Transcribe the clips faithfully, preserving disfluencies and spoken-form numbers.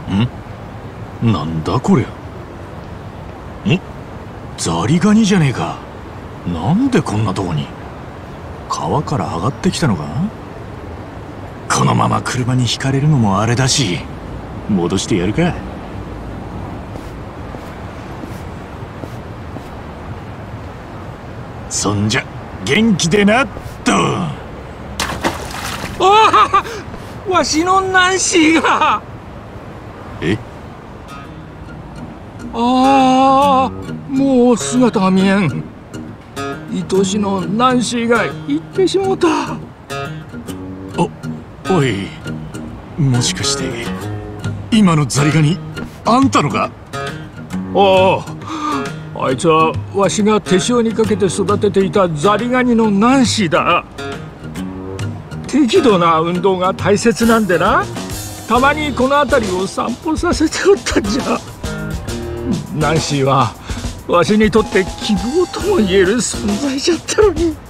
ん？なんだこりゃ。ん？ザリガニじゃねえか。なんでこんなとこに。川から上がってきたのか。このまま車にひかれるのもあれだし、戻してやるか。そんじゃ元気でなっと。 ああ、わしのナンシーが。 え？ ああ、もう姿が見えん。愛しのナンシーが行ってしもた。 お、おい、もしかして今のザリガニあんたのか？ ああ、あいつはわしが手塩にかけて育てていたザリガニのナンシーだ。適度な運動が大切なんでな、たまにこの辺りを散歩させておったんじゃ。ナンシーはわしにとって希望とも言える存在じゃったのに。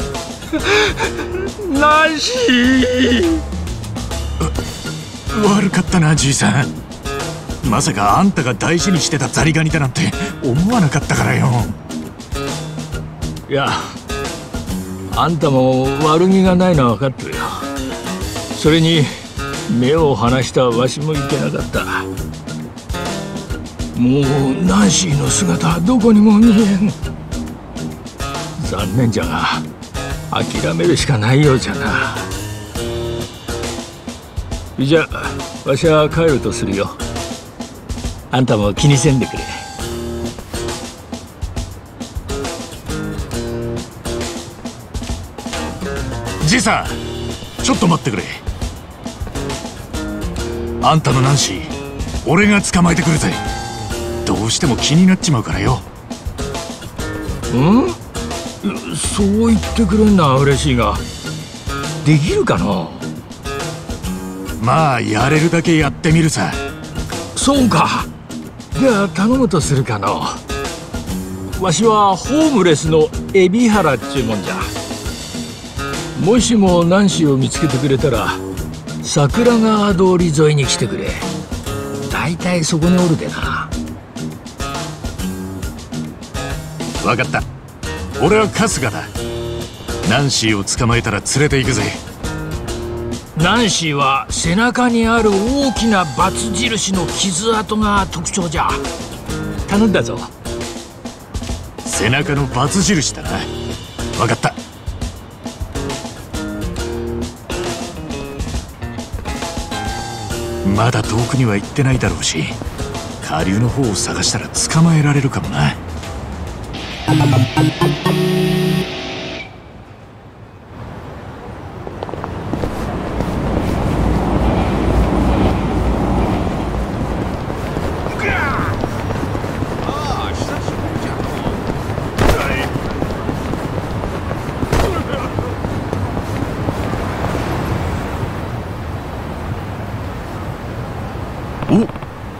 ナンシー、 悪かったなじいさん。まさかあんたが大事にしてたザリガニだなんて思わなかったからよ。 いや、あんたも悪気がないのは分かってるよ。それに目を離したわしもいけなかった。もうナンシーの姿はどこにも見えん。残念じゃが諦めるしかないようじゃな。じゃあわしは帰るとするよ。あんたも気にせんでくれ。 じいさん、ちょっと待ってくれ。あんたのナンシー俺が捕まえてくるぜ。どうしても気になっちまうからよ。 ん？そう言ってくれんのは嬉しいが、できるかな？ まあやれるだけやってみるさ。 そうか。じゃあ頼むとするかの。わしはホームレスの海老原っちゅうもんじゃ。もしもナンシーを見つけてくれたら桜川通り沿いに来てくれ。だいたいそこにおるでな。 分かった。俺は春日だ。ナンシーを捕まえたら連れて行くぜ。 ナンシーは背中にある大きなバツ印の傷跡が特徴じゃ。頼んだぞ。 背中のバツ印だな。分かった。まだ遠くには行ってないだろうし、下流の方を探したら捕まえられるかもな。おっ、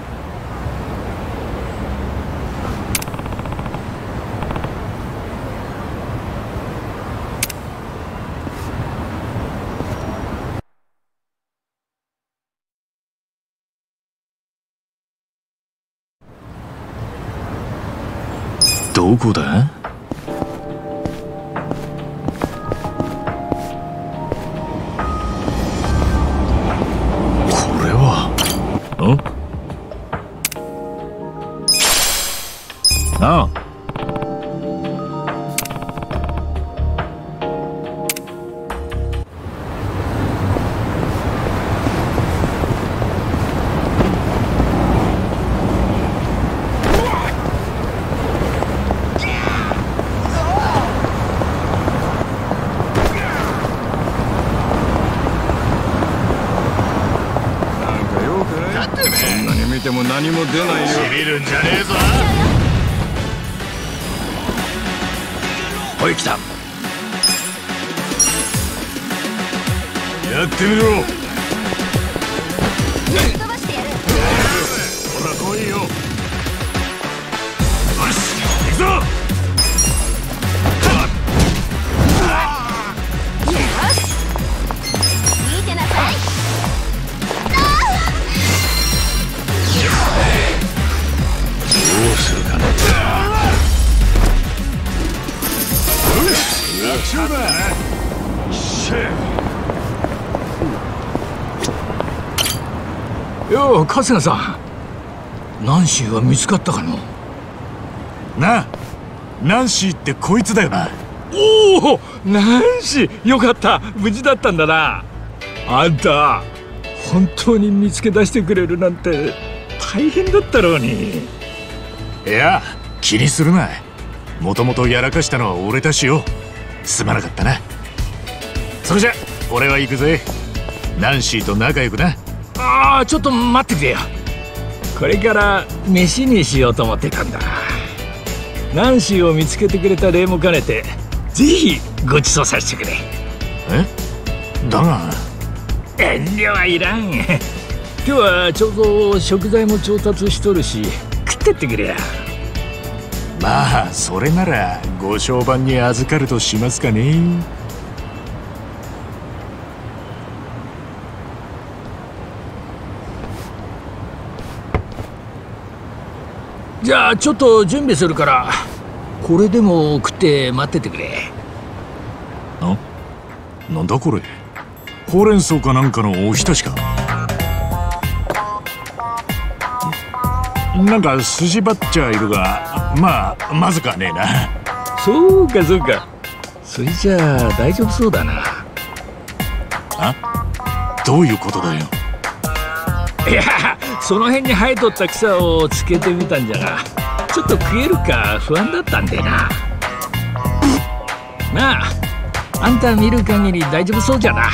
どこだ？これはん？ああ、 ても何も出ないよ。 しびるんじゃねえぞ。おい、来た。やってみろ。 飛ばしてやる。 ほら来いよ。よし、行くぞ。 よし、見てなさい。 よう春日さん、ナンシーは見つかったかの？ なあ、ナンシーってこいつだよな。 おお、ナンシー、よかった、無事だったんだな。あんた本当に見つけ出してくれるなんて大変だったろうに。 いや、気にするな。もともとやらかしたのは俺だしよ。すまなかったな。それじゃ俺は行くぜ。ナンシーと仲良くな。 ああ、ちょっと待ってくれよ。これから飯にしようと思ってたんだ。ナンシーを見つけてくれた礼も兼ねて、ぜひご馳走させてくれ。 えだが遠慮はいらん。今日はちょうど食材も調達しとるし、食ってってくれや。 まあそれならご商売に預かるとしますかね。 じゃあちょっと準備するから、これでも食って待っててくれ。 な、なんだこれ。ほうれん草かなんかのおひたしか。なんか筋張っちゃいるが、まあまずかねえな。 そうかそうか、それじゃあ大丈夫そうだな。 あ、どういうことだよ。 いや、その辺に生えとった草をつけてみたんじゃが、ちょっと食えるか不安だったんでな。なあ、あんた見る限り大丈夫そうじゃな。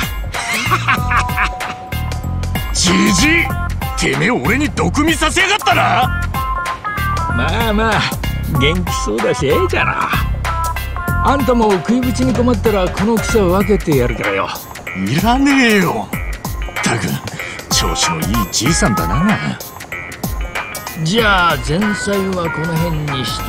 じじい、てめえ俺に毒味させやがったな。 まあまあ元気そうだしええじゃな。あんたも食いぶちに困ったらこの草を分けてやるからよ。 いらねえよ。ったく調子のいいじいさんだな。 じゃあ前菜はこの辺にして、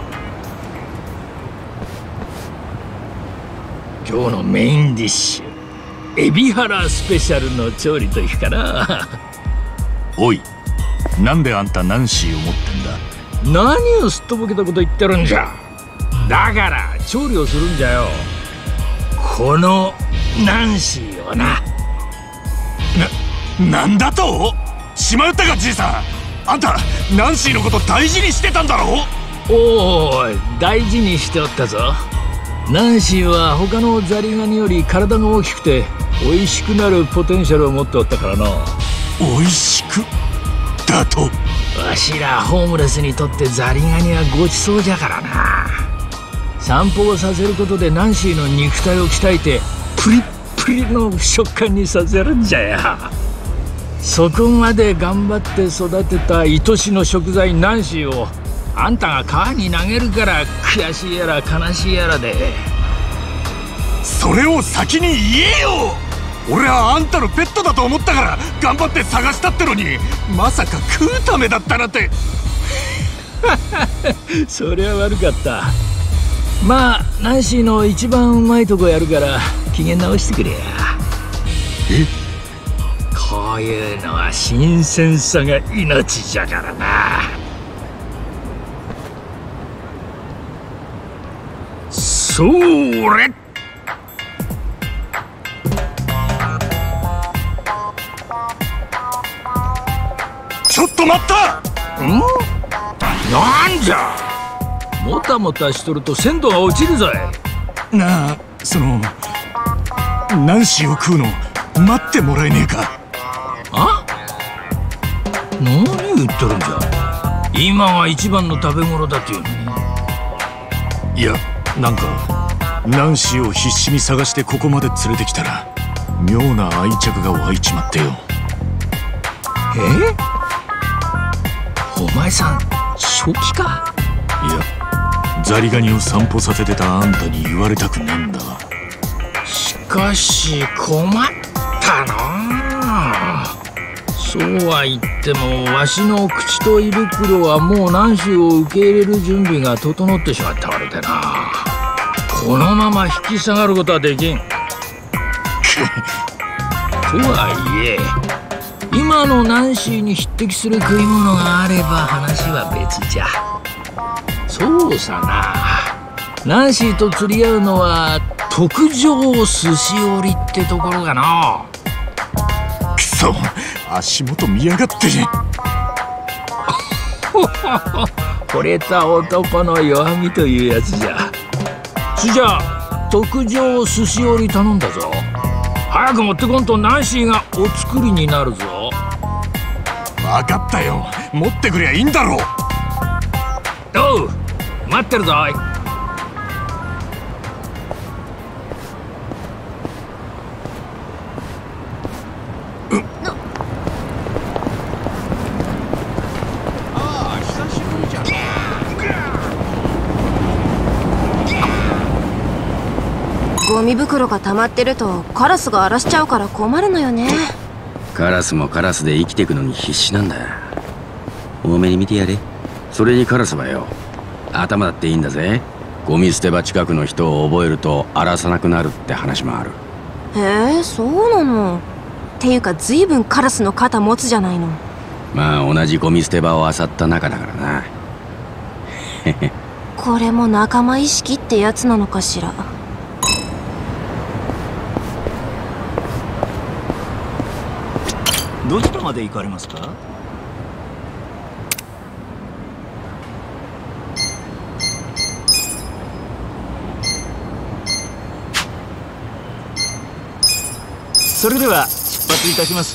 今日のメインディッシュ、エビハラスペシャルの調理といくかな。 おい、なんであんたナンシーを持ってんだ。 何をすっとぼけたこと言ってるんじゃ。だから調理をするんじゃよ。このナンシーをな。 な、なんだと。しまったかじいさん。あんたナンシーのこと大事にしてたんだろ。 おお、大事にしておったぞ。ナンシーは他のザリガニより体が大きくて美味しくなるポテンシャルを持っておったからな。 美味しくだと。 わしらホームレスにとってザリガニはごちそうじゃからな。散歩をさせることでナンシーの肉体を鍛えてプリップリの食感にさせるんじゃや。そこまで頑張って育てた愛しの食材ナンシーをあんたが川に投げるから悔しいやら悲しいやらで。 それを先に言えよ。俺はあんたのペットだと思ったから頑張って探したってのに、まさか食うためだったなんて。 そりゃ悪かった。まあナンシーの一番うまいとこやるから機嫌直してくれや。 え、 こういうのは新鮮さが命じゃからな。それ。 ちょっと待った。 ん？なんじゃ。もたもたしとると鮮度が落ちるぞい。 なあ、そのナンシーを食うの待ってもらえねえか。 あ？何言っとるんじゃ。今が一番の食べ頃だっていうのに。 いや、なんかナンシーを必死に探してここまで連れてきたら妙な愛着が湧いちまってよ。 え？お前さん正気か？ いや、ザリガニを散歩させてたあんたに言われたくねえんだ。 しかし困ったな。そうは言ってもわしの口と胃袋はもうナンシーを受け入れる準備が整ってしまったからでな。このまま引き下がることはできん。とはいえ今のナンシーに匹敵する食い物があれば話は別じゃ。そうさな。ナンシーと釣り合うのは特上寿司折りってところがな。 くそ、足元見やがって。 惚れた男の弱みというやつじゃ。それじゃあ特上寿司折り頼んだぞ。早く持ってこんとナンシーがお作りになるぞ。 分かったよ、持ってくりゃいいんだろう。 おう、待ってるぞい。 ゴミ袋が溜まってるとカラスが荒らしちゃうから困るのよね。 カラスもカラスで生きていくのに必死なんだ。多めに見てやれ。それにカラスはよ、頭だっていいんだぜ。ゴミ捨て場近くの人を覚えると荒らさなくなるって話もある。 へえ、そうなの。っていうか随分カラスの肩持つじゃないの。 まあ同じゴミ捨て場を漁った仲だからな。 これも仲間意識ってやつなのかしら。 どちらまで行かれますか？それでは出発いたします。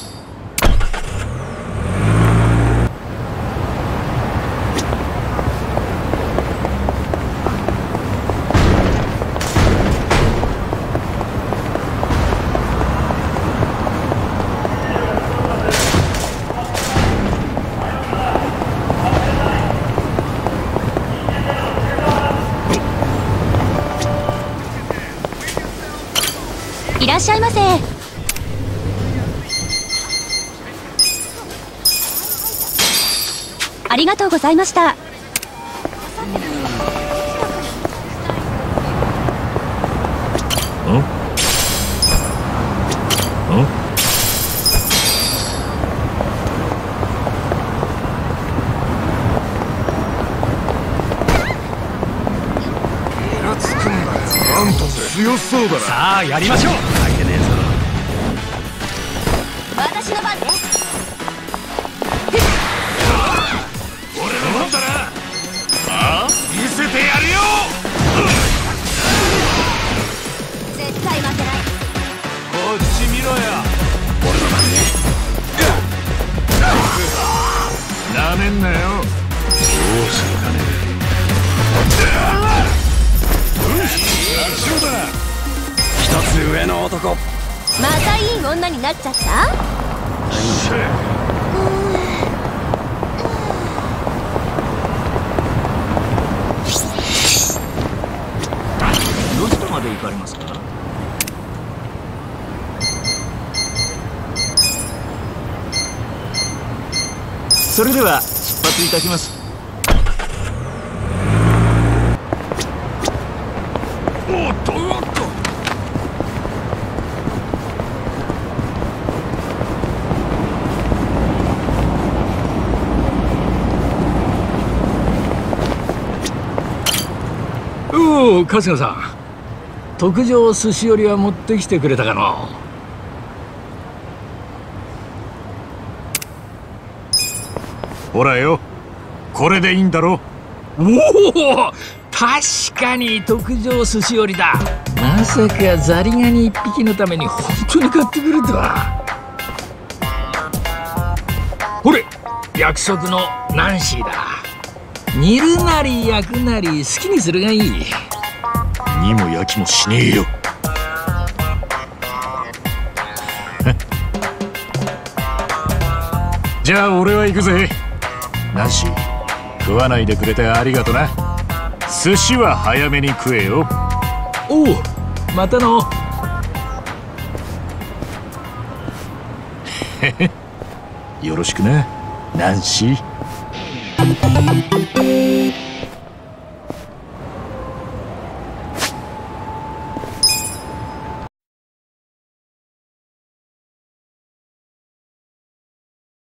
いらっしゃいませ。ありがとうございました。 強そうだな。 さあやりましょう。相手ねえぞ。 私の番ね。 俺の番だな。ああ、見せてやるよ。 絶対負けない。 こっち見ろよ。俺の番ね。なめんなよ。どうするかね。 一つ上の男。 またいい女になっちゃった？ どちらまで行かれますか？それでは出発いたします。 おっとおっと。 おお、春日さん、特上寿司折りは持ってきてくれたかの。 ほらよ、これでいいんだろ。 おお、確かに特上寿司折りだ。まさかザリガニ一匹のために本当に買ってくれとは。ほれ、約束のナンシーだ。煮るなり焼くなり好きにするがいい。 煮も焼きもしねえよ。じゃあ俺は行くぜ。ナンシー、食わないでくれてありがとな。寿司は早めに食えよ。 おう、またの。 よろしくな、ナンシー。